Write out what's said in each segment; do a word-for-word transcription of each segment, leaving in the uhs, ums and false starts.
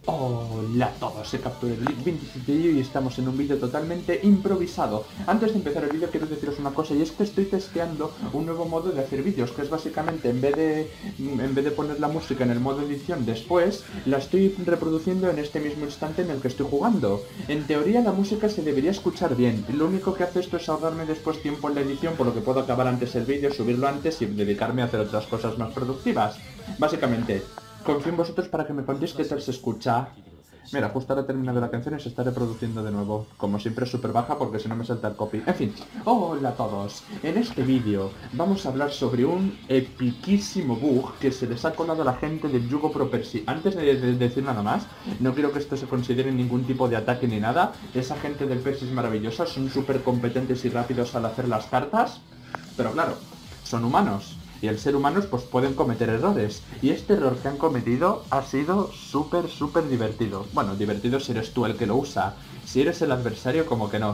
Hola a todos, soy Capture veintisiete y estamos en un vídeo totalmente improvisado. Antes de empezar el vídeo quiero deciros una cosa, y es que estoy testeando un nuevo modo de hacer vídeos, que es básicamente en vez de en vez de poner la música en el modo edición después, la estoy reproduciendo en este mismo instante en el que estoy jugando. En teoría la música se debería escuchar bien, lo único que hace esto es ahorrarme después tiempo en la edición, por lo que puedo acabar antes el vídeo, subirlo antes y dedicarme a hacer otras cosas más productivas. Básicamente, confío en vosotros para que me contéis qué tal se escucha. Mira, justo ahora he terminado la canción y se está reproduciendo de nuevo. Como siempre es súper baja porque si no me salta el copy. En fin, hola a todos. En este vídeo vamos a hablar sobre un epiquísimo bug que se les ha colado a la gente del Yugo Pro Persi. Antes de, de, de decir nada más, no quiero que esto se considere ningún tipo de ataque ni nada. Esa gente del Persi es maravillosa, son súper competentes y rápidos al hacer las cartas. Pero claro, son humanos. Y el ser humanos pues pueden cometer errores. Y este error que han cometido ha sido súper, súper divertido. Bueno, divertido si eres tú el que lo usa. Si eres el adversario, como que no.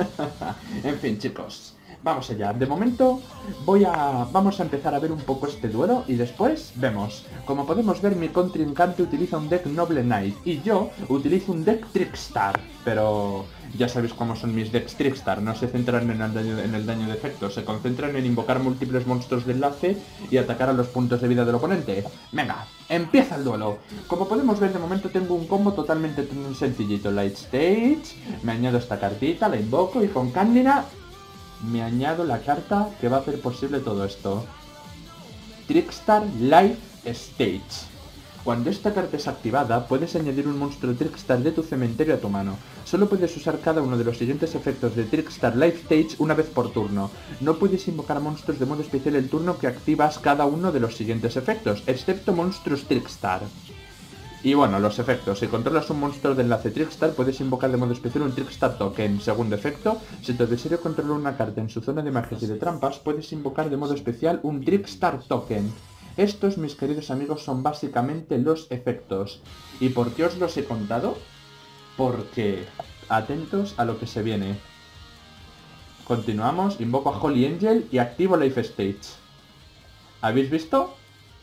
En fin, chicos, vamos allá. De momento voy a... vamos a empezar a ver un poco este duelo y después vemos. Como podemos ver, mi contrincante utiliza un deck Noble Knight y yo utilizo un deck Trickstar. Pero... ya sabéis cómo son mis decks Trickstar, no se centran en el, daño, en el daño de efecto, se concentran en invocar múltiples monstruos de enlace y atacar a los puntos de vida del oponente. Venga, empieza el duelo. Como podemos ver, de momento tengo un combo totalmente sencillito. Light Stage, me añado esta cartita, la invoco y con Candina me añado la carta que va a hacer posible todo esto. Trickstar Life Stage. Cuando esta carta es activada, puedes añadir un monstruo Trickstar de tu cementerio a tu mano. Solo puedes usar cada uno de los siguientes efectos de Trickstar Life Stage una vez por turno. No puedes invocar monstruos de modo especial el turno que activas cada uno de los siguientes efectos, excepto monstruos Trickstar. Y bueno, los efectos. Si controlas un monstruo de enlace Trickstar, puedes invocar de modo especial un Trickstar Token. Segundo efecto, si tu adversario controla una carta en su zona de magias y de trampas, puedes invocar de modo especial un Trickstar Token. Estos, mis queridos amigos, son básicamente los efectos. ¿Y por qué os los he contado? Porque... atentos a lo que se viene. Continuamos, invoco a Holy Angel y activo Life Stage. ¿Habéis visto?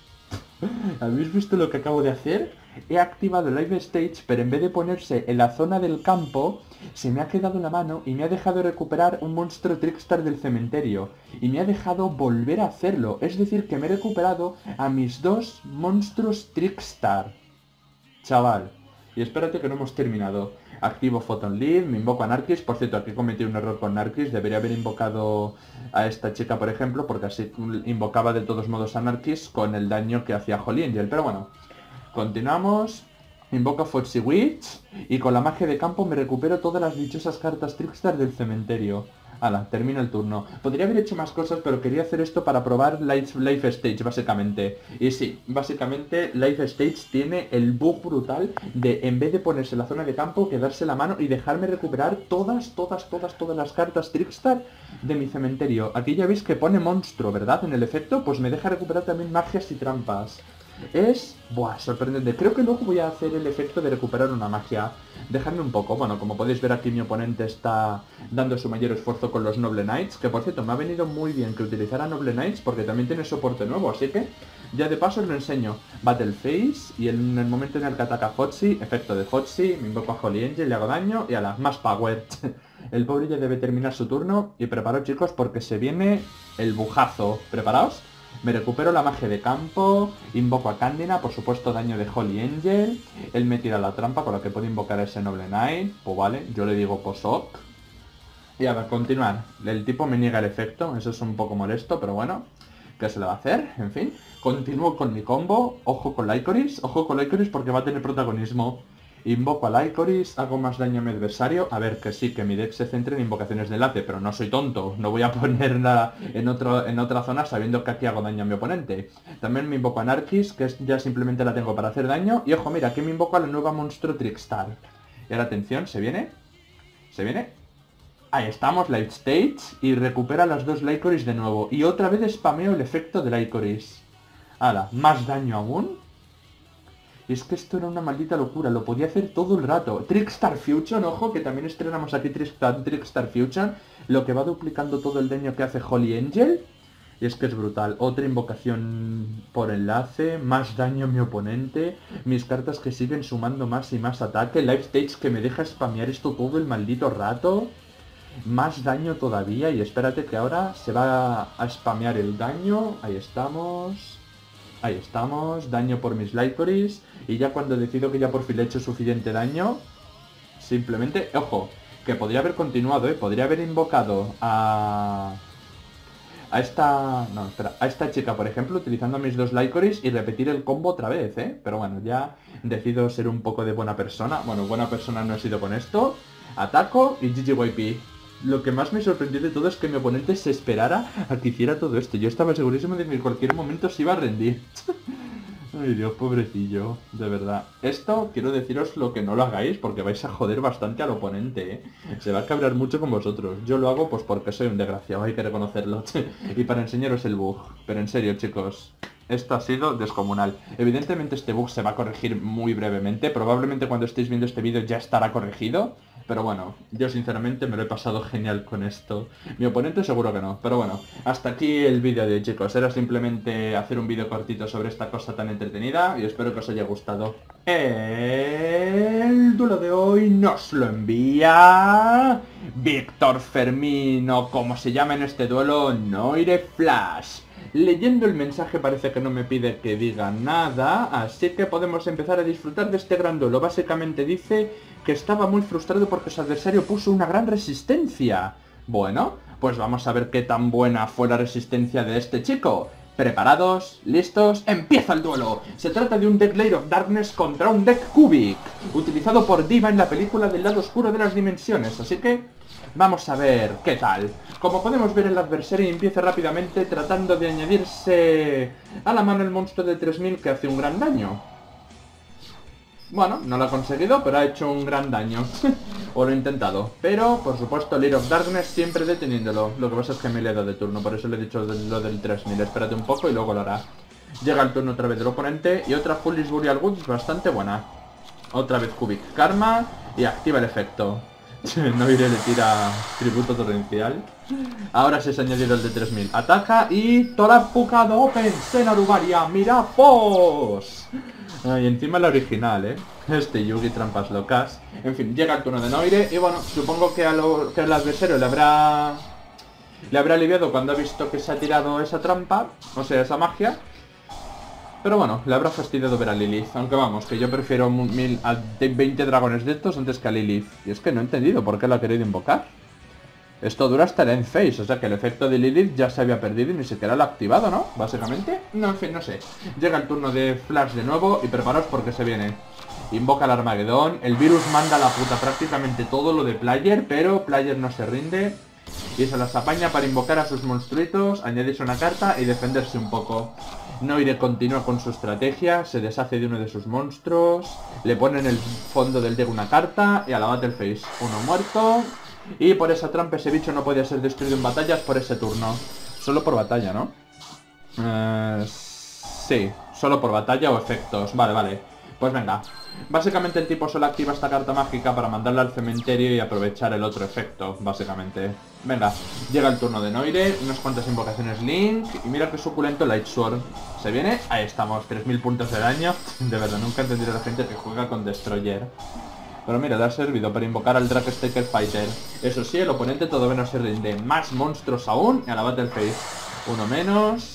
¿Habéis visto lo que acabo de hacer? He activado Life Stage, pero en vez de ponerse en la zona del campo, se me ha quedado en la mano y me ha dejado recuperar un monstruo Trickstar del cementerio. Y me ha dejado volver a hacerlo. Es decir, que me he recuperado a mis dos monstruos Trickstar. Chaval. Y espérate que no hemos terminado. Activo Photon Lead, me invoco a Narkis. Por cierto, aquí cometí un error con Narkis. Debería haber invocado a esta chica, por ejemplo, porque así invocaba de todos modos a Narkis con el daño que hacía Holy Angel. Pero bueno, continuamos. Invoco a Foxy Witch y con la magia de campo me recupero todas las dichosas cartas Trickstar del cementerio. Hala, termino el turno. Podría haber hecho más cosas, pero quería hacer esto para probar Life, Life Stage, básicamente. Y sí, básicamente Life Stage tiene el bug brutal de, en vez de ponerse en la zona de campo, quedarse la mano y dejarme recuperar todas, todas, todas, todas las cartas Trickstar de mi cementerio. Aquí ya veis que pone monstruo, ¿verdad? En el efecto, pues me deja recuperar también magias y trampas. Es... buah, sorprendente. Creo que luego voy a hacer el efecto de recuperar una magia. Dejadme un poco. Bueno, como podéis ver aquí mi oponente está dando su mayor esfuerzo con los Noble Knights. Que por cierto, me ha venido muy bien que utilizara Noble Knights porque también tiene soporte nuevo. Así que ya de paso os lo enseño. Battle Phase y en el momento en el que ataca Foxy, efecto de Foxy, me invoco a Holy Angel, le hago daño y a la más power. El pobre ya debe terminar su turno. Y preparaos, chicos, porque se viene el bujazo. ¿Preparaos? Me recupero la magia de campo, invoco a Candina, por supuesto daño de Holy Angel, él me tira la trampa con la que puedo invocar a ese Noble Knight, pues vale, yo le digo posok. Y a ver, continuar, el tipo me niega el efecto, eso es un poco molesto, pero bueno, ¿qué se le va a hacer? En fin, continúo con mi combo, ojo con Lycoris, ojo con Lycoris porque va a tener protagonismo. Invoco a Lycoris, hago más daño a mi adversario. A ver, que sí, que mi deck se centre en invocaciones de enlace, pero no soy tonto. No voy a ponerla en, otro, en otra zona sabiendo que aquí hago daño a mi oponente. También me invoco a Narkis, que es, ya simplemente la tengo para hacer daño. Y ojo, mira, aquí me invoco a la nueva monstruo Trickstar. Y ahora atención, ¿se viene? ¿Se viene? Ahí estamos, Life Stage, y recupera las dos Lycoris de nuevo. Y otra vez spameo el efecto de Lycoris. Hala, más daño aún. Y es que esto era una maldita locura, lo podía hacer todo el rato. Trickstar Fusion, ojo, que también estrenamos aquí Trickstar, Trickstar Fusion, lo que va duplicando todo el daño que hace Holy Angel. Y es que es brutal. Otra invocación por enlace, más daño a mi oponente, mis cartas que siguen sumando más y más ataque, life stage que me deja spamear esto todo el maldito rato, más daño todavía, y espérate que ahora se va a spamear el daño, ahí estamos... Ahí estamos, daño por mis Lycoris, y ya cuando decido que ya por fin le he hecho suficiente daño, simplemente, ojo, que podría haber continuado, ¿eh? Podría haber invocado a... A esta... No, espera, a esta chica, por ejemplo, utilizando mis dos Lycoris y repetir el combo otra vez, ¿eh? Pero bueno, ya decido ser un poco de buena persona. Bueno, buena persona no he sido con esto. Ataco y G G Y P. Lo que más me sorprendió de todo es que mi oponente se esperara a que hiciera todo esto. Yo estaba segurísimo de que en cualquier momento se iba a rendir. Ay Dios, pobrecillo, de verdad. Esto, quiero deciros lo que no lo hagáis porque vais a joder bastante al oponente, ¿eh? Se va a cabrear mucho con vosotros. Yo lo hago pues porque soy un desgraciado, hay que reconocerlo. Y para enseñaros el bug. Pero en serio, chicos, esto ha sido descomunal. Evidentemente este bug se va a corregir muy brevemente. Probablemente cuando estéis viendo este vídeo ya estará corregido. Pero bueno, yo sinceramente me lo he pasado genial con esto. Mi oponente seguro que no. Pero bueno, hasta aquí el vídeo de hoy, chicos. Era simplemente hacer un vídeo cortito sobre esta cosa tan entretenida y espero que os haya gustado. El duelo de hoy nos lo envía Víctor Fermín, o como se llama en este duelo, Noire Flash. Leyendo el mensaje parece que no me pide que diga nada, así que podemos empezar a disfrutar de este gran duelo. Básicamente dice que estaba muy frustrado porque su adversario puso una gran resistencia. Bueno, pues vamos a ver qué tan buena fue la resistencia de este chico. ¿Preparados? ¿Listos? ¡Empieza el duelo! Se trata de un deck Lair of Darkness contra un deck Cubic, utilizado por Diva en la película del lado oscuro de las dimensiones, así que vamos a ver qué tal. Como podemos ver, el adversario empieza rápidamente tratando de añadirse a la mano el monstruo de tres mil que hace un gran daño. Bueno, no lo ha conseguido, pero ha hecho un gran daño. O lo he intentado. Pero, por supuesto, Lair of Darkness siempre deteniéndolo. Lo que pasa es que me le he dado de turno, por eso le he dicho lo del tres mil. Espérate un poco y luego lo hará. Llega el turno otra vez del oponente y otra Foolish Burial Woods bastante buena. Otra vez Cubic Karma y activa el efecto. Noire le tira tributo torrencial. Ahora sí se ha añadido el de tres mil. Ataca y Torapukado Open Senarubaria Mirafos. Y encima la original, ¿eh? Este Yugi trampas locas. En fin, llega el turno de Noire y bueno, supongo que, a lo, que al adversario le habrá... Le habrá aliviado cuando ha visto que se ha tirado esa trampa, o sea, esa magia. Pero bueno, le habrá fastidiado ver a Lilith. Aunque vamos, que yo prefiero mil a veinte dragones de estos antes que a Lilith. Y es que no he entendido por qué la ha querido invocar. Esto dura hasta el end phase, o sea que el efecto de Lilith ya se había perdido y ni siquiera lo ha activado, ¿no? Básicamente. No, en fin, no sé. Llega el turno de Flash de nuevo y preparaos porque se viene. Invoca al Armagedón. El virus manda a la puta prácticamente todo lo de Player, pero Player no se rinde. Y se las apaña para invocar a sus monstruitos, añadirse una carta y defenderse un poco. Noire continúa con su estrategia, se deshace de uno de sus monstruos, le pone en el fondo del deck una carta y a la Battle Phase. Uno muerto. Y por esa trampa ese bicho no podía ser destruido en batallas por ese turno. Solo por batalla, ¿no? Eh, sí, solo por batalla o efectos. Vale, vale. Pues venga. Básicamente el tipo solo activa esta carta mágica para mandarla al cementerio y aprovechar el otro efecto, básicamente. Venga, llega el turno de Noire, unas cuantas invocaciones Link, y mira qué suculento Light Sword. ¿Se viene? Ahí estamos, tres mil puntos de daño. De verdad, nunca entenderé a la gente que juega con Destroyer. Pero mira, le ha servido para invocar al Dragstaker Fighter. Eso sí, el oponente todavía no se rinde. Más monstruos aún a la Battle Phase. Uno menos.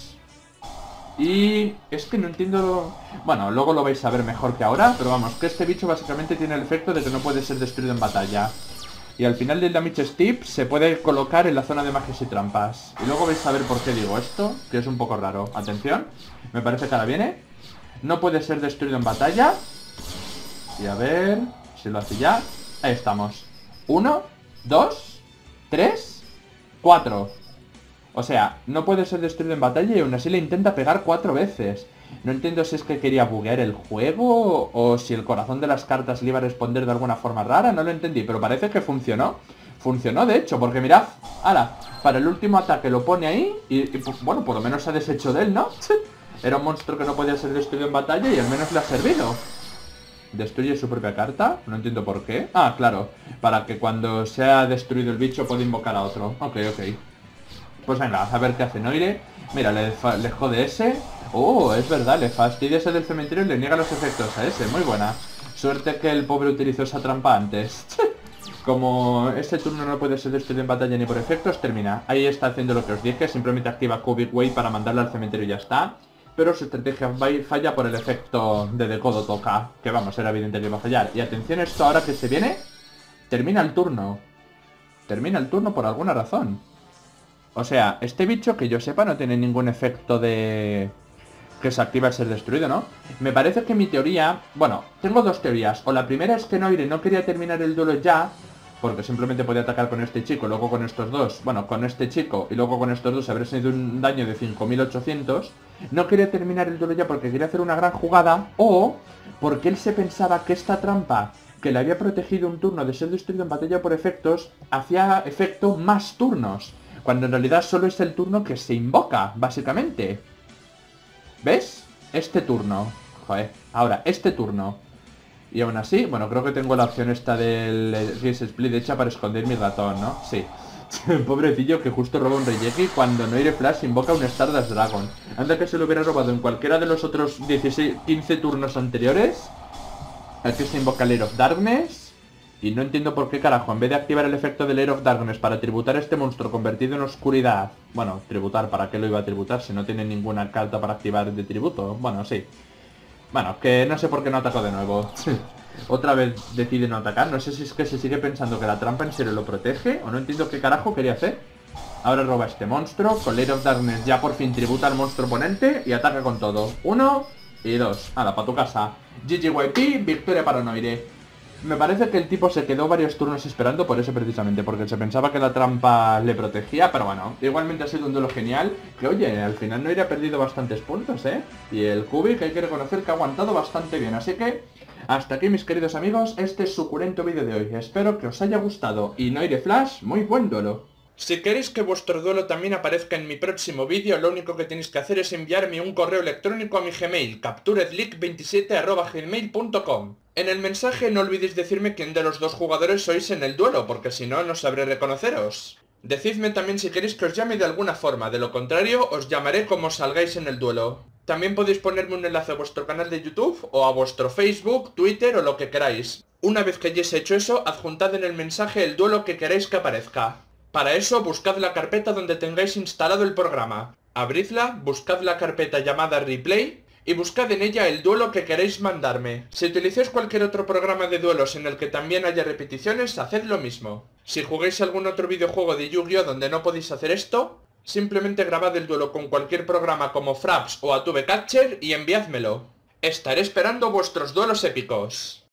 Y es que no entiendo... Bueno, luego lo vais a ver mejor que ahora. Pero vamos, que este bicho básicamente tiene el efecto de que no puede ser destruido en batalla. Y al final del damage steep se puede colocar en la zona de magias y trampas. Y luego vais a ver por qué digo esto, que es un poco raro. Atención, me parece que ahora viene. No puede ser destruido en batalla. Y a ver... Si lo hace ya, ahí estamos. Uno, dos, tres, cuatro. O sea, no puede ser destruido en batalla y aún así le intenta pegar cuatro veces. No entiendo si es que quería buguear el juego o si el corazón de las cartas le iba a responder de alguna forma rara. No lo entendí, pero parece que funcionó. Funcionó de hecho, porque mirad, ahora, para el último ataque lo pone ahí y, y pues, bueno, por lo menos se ha deshecho de él, ¿no? Era un monstruo que no podía ser destruido en batalla y al menos le ha servido. Destruye su propia carta, no entiendo por qué. Ah, claro, para que cuando sea destruido el bicho pueda invocar a otro. Ok, ok. Pues venga, a ver qué hace Noire. Mira, le, le jode ese. Oh, es verdad, le fastidia ese del cementerio y le niega los efectos a ese. Muy buena. Suerte que el pobre utilizó esa trampa antes. Como este turno no puede ser destruido en batalla ni por efectos, termina. Ahí está haciendo lo que os dije, simplemente activa Cubic Way para mandarle al cementerio y ya está. Pero su estrategia falla por el efecto de Decodo Toca, que vamos, era evidente que iba a fallar. Y atención, esto ahora que se viene, termina el turno. Termina el turno por alguna razón. O sea, este bicho que yo sepa no tiene ningún efecto de... que se activa al ser destruido, ¿no? Me parece que mi teoría... Bueno, tengo dos teorías. O la primera es que Noire no quería terminar el duelo ya, porque simplemente podía atacar con este chico, luego con estos dos, bueno, con este chico y luego con estos dos habría sido un daño de cinco mil ochocientos. No quería terminar el duelo ya porque quería hacer una gran jugada, o porque él se pensaba que esta trampa que le había protegido un turno de ser destruido en batalla por efectos, hacía efecto más turnos, cuando en realidad solo es el turno que se invoca, básicamente. ¿Ves? Este turno. Joder, ahora, este turno. Y aún así, bueno, creo que tengo la opción esta del Gears Split hecha para esconder mi ratón, ¿no? Sí. Pobrecillo que justo roba un Reijeki cuando Noire Flash invoca un Stardust Dragon. Anda que se lo hubiera robado en cualquiera de los otros dieciséis, quince turnos anteriores. Aquí se invoca el Air of Darkness. Y no entiendo por qué carajo, en vez de activar el efecto del Air of Darkness para tributar a este monstruo convertido en oscuridad... Bueno, tributar, ¿para qué lo iba a tributar si no tiene ninguna carta para activar de tributo? Bueno, sí. Bueno, que no sé por qué no atacó de nuevo. Otra vez decide no atacar. No sé si es que se sigue pensando que la trampa en serio lo protege, o no entiendo qué carajo quería hacer. Ahora roba este monstruo, con Air of Darkness ya por fin tributa al monstruo oponente y ataca con todo. Uno y dos. Hala, pa' tu casa. G G Y P, victoria para Noire. Me parece que el tipo se quedó varios turnos esperando por eso precisamente, porque se pensaba que la trampa le protegía, pero bueno, igualmente ha sido un duelo genial, que oye, al final Noire ha perdido bastantes puntos, ¿eh? Y el Cubic hay que reconocer que ha aguantado bastante bien, así que hasta aquí mis queridos amigos, este suculento vídeo de hoy, espero que os haya gustado, y Noire Flash, muy buen duelo. Si queréis que vuestro duelo también aparezca en mi próximo vídeo, lo único que tenéis que hacer es enviarme un correo electrónico a mi Gmail, capturedleak veintisiete arroba gmail punto com. En el mensaje no olvidéis decirme quién de los dos jugadores sois en el duelo, porque si no, no sabré reconoceros. Decidme también si queréis que os llame de alguna forma, de lo contrario, os llamaré como salgáis en el duelo. También podéis ponerme un enlace a vuestro canal de YouTube, o a vuestro Facebook, Twitter o lo que queráis. Una vez que hayáis hecho eso, adjuntad en el mensaje el duelo que queréis que aparezca. Para eso, buscad la carpeta donde tengáis instalado el programa. Abridla, buscad la carpeta llamada Replay y buscad en ella el duelo que queréis mandarme. Si utilizáis cualquier otro programa de duelos en el que también haya repeticiones, haced lo mismo. Si jugáis algún otro videojuego de Yu-Gi-Oh donde no podéis hacer esto, simplemente grabad el duelo con cualquier programa como Fraps o Atube Catcher y enviádmelo. Estaré esperando vuestros duelos épicos.